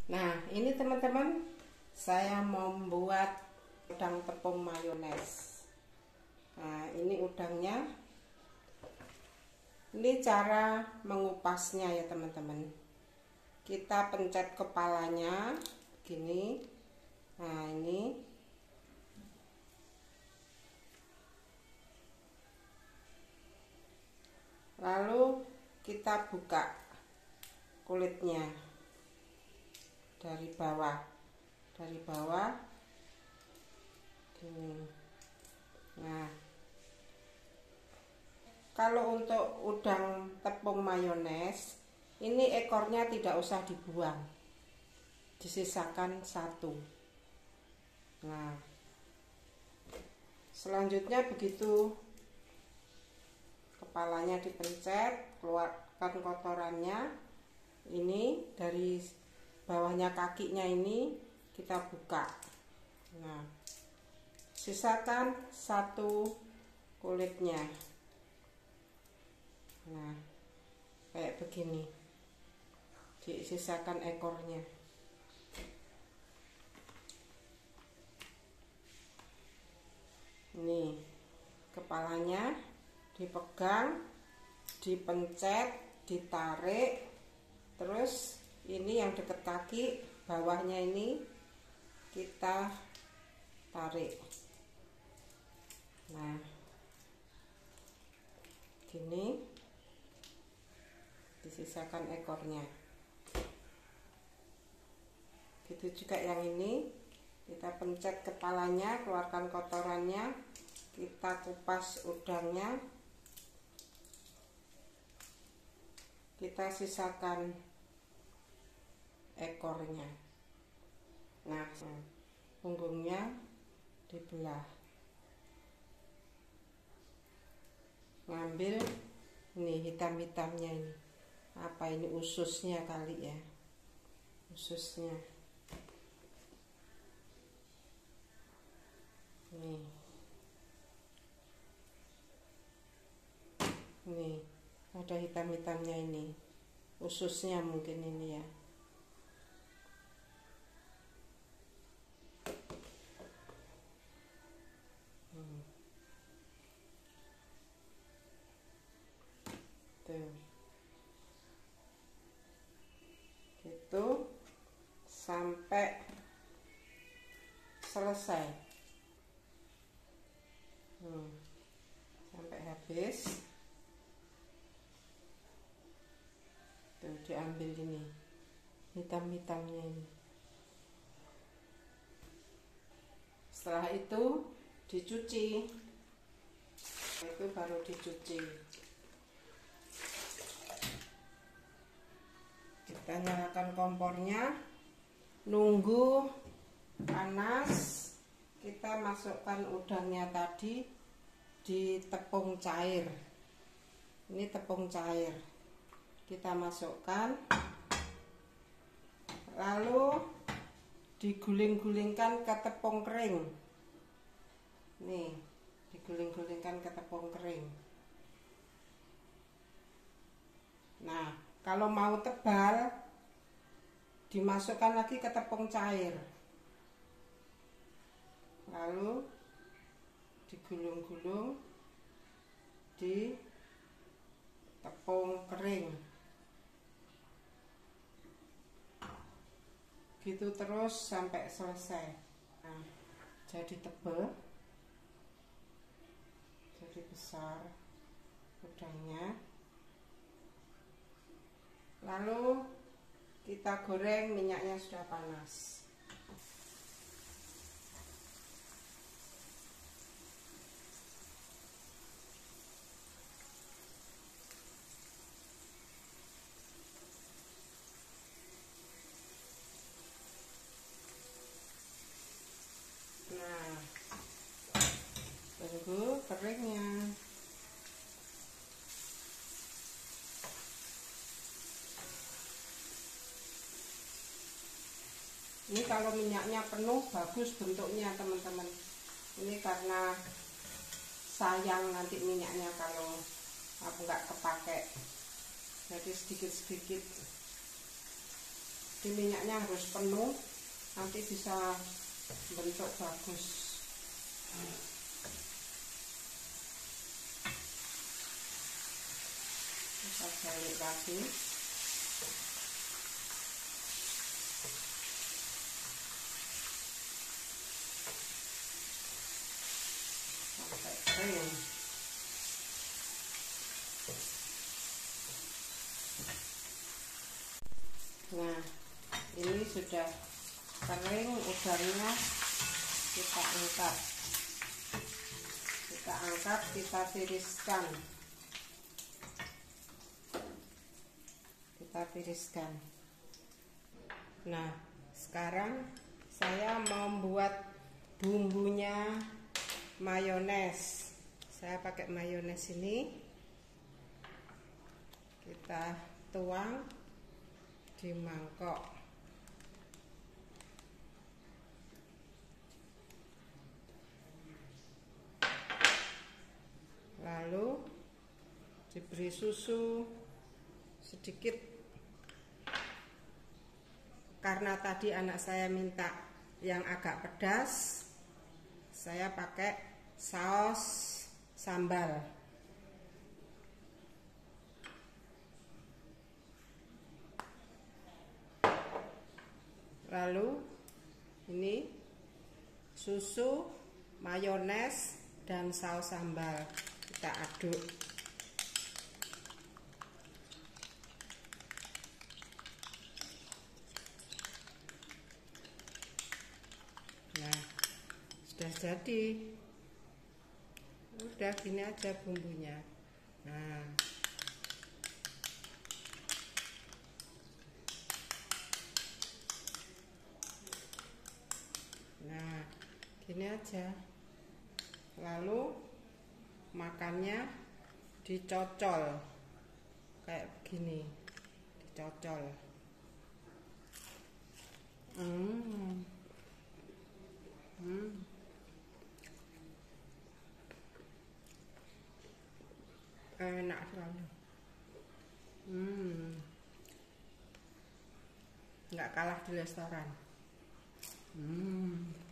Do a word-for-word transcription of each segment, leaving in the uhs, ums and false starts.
Nah, ini teman-teman, saya mau membuat udang tepung mayones. Nah, ini udangnya. Ini cara mengupasnya ya teman-teman. Kita pencet kepalanya gini. Nah, ini lalu kita buka kulitnya dari bawah, dari bawah gini. Nah, kalau untuk udang tepung mayones, ini ekornya tidak usah dibuang, disisakan satu. Nah, selanjutnya begitu kepalanya dipencet, keluarkan kotorannya. Ini dari bawahnya kakinya ini kita buka. Nah, sisakan satu kulitnya. Nah, kayak begini, disisakan ekornya. Ini kepalanya dipegang, dipencet, ditarik. Terus ini yang dekat kaki bawahnya ini kita tarik. Nah, gini, disisakan ekornya. Gitu juga yang ini, kita pencet kepalanya, keluarkan kotorannya, kita kupas udangnya, kita sisakan ekornya. Nah, punggungnya dibelah, ngambil ini hitam-hitamnya, ini apa ini, ususnya kali ya, ususnya. Nih, nih ada hitam-hitamnya, ini ususnya mungkin ini ya. hmm. Tuh, gitu sampai selesai. hmm. Sampai habis. Tuh, diambil ini hitam-hitamnya ini. Setelah itu dicuci. Itu baru dicuci. Kita nyalakan kompornya, nunggu panas. Kita masukkan udangnya tadi di tepung cair. Ini tepung cair kita masukkan, lalu diguling-gulingkan ke tepung kering. Nih, diguling-gulingkan ke tepung kering. Nah, kalau mau tebal, dimasukkan lagi ke tepung cair, lalu digulung-gulung di tepung kering. Gitu terus sampai selesai. Nah, jadi tebal, jadi besar udangnya. Lalu kita goreng, minyaknya sudah panas. Nah, tunggu keringnya. Ini kalau minyaknya penuh bagus bentuknya teman-teman. Ini karena sayang nanti minyaknya kalau aku nggak kepake, jadi sedikit-sedikit. Di minyaknya harus penuh, nanti bisa bentuk bagus. Kita balik lagi. Sampai kering. Nah, ini sudah kering udangnya, kita angkat. Kita angkat, kita tiriskan. Kita tiriskan. Nah, sekarang saya mau membuat bumbunya mayones. Saya pakai mayones ini. Kita tuang di mangkok. Lalu diberi susu sedikit, karena tadi anak saya minta yang agak pedas, saya pakai saus sambal. Lalu ini susu, mayones, dan saus sambal kita aduk. Nah, sudah jadi. Udah gini aja bumbunya. Nah, Nah, gini aja. Lalu makannya dicocol kayak begini, dicocol. Hmm. Hmm. Enak sekali. Hmm. Nggak kalah di restoran. Hmm.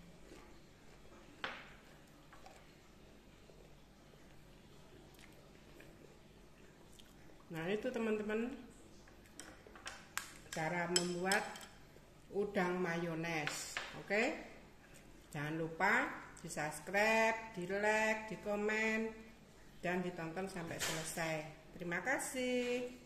Nah, itu teman-teman cara membuat udang mayones. Oke, jangan lupa di subscribe, di like, di komen, dan ditonton sampai selesai. Terima kasih.